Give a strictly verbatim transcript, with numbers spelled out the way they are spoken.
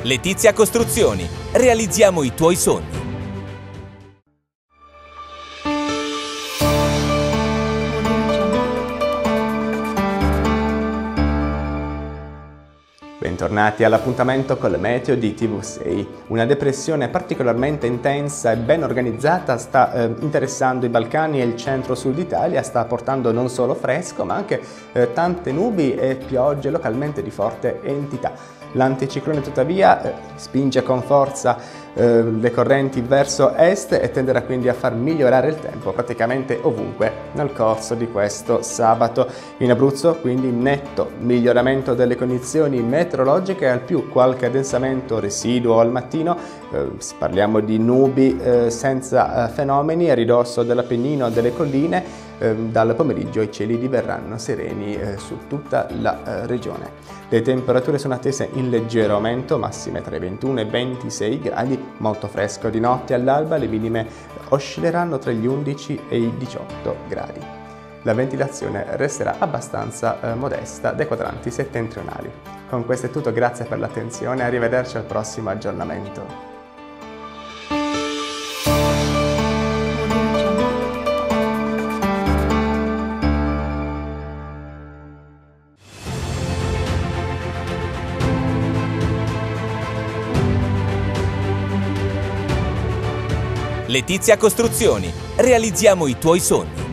Letizia Costruzioni. Realizziamo i tuoi sogni. Bentornati all'appuntamento con le meteo di T V sei. Una depressione particolarmente intensa e ben organizzata sta eh, interessando i Balcani e il centro-sud Italia, sta portando non solo fresco ma anche eh, tante nubi e piogge localmente di forte entità. L'anticiclone tuttavia eh, spinge con forza eh, le correnti verso est e tenderà quindi a far migliorare il tempo praticamente ovunque nel corso di questo sabato. In Abruzzo quindi netto miglioramento delle condizioni meteorologiche, al più qualche addensamento residuo al mattino, eh, parliamo di nubi eh, senza eh, fenomeni a ridosso dell'Appennino e delle colline. Eh, dal pomeriggio i cieli diverranno sereni eh, su tutta la eh, regione. Le temperature sono attese in leggero aumento, massime tra i ventuno e i ventisei gradi, molto fresco di notte all'alba, le minime oscilleranno tra gli undici e i diciotto gradi. La ventilazione resterà abbastanza eh, modesta dai quadranti settentrionali. Con questo è tutto, grazie per l'attenzione, arrivederci al prossimo aggiornamento. Letizia Costruzioni. Realizziamo i tuoi sogni.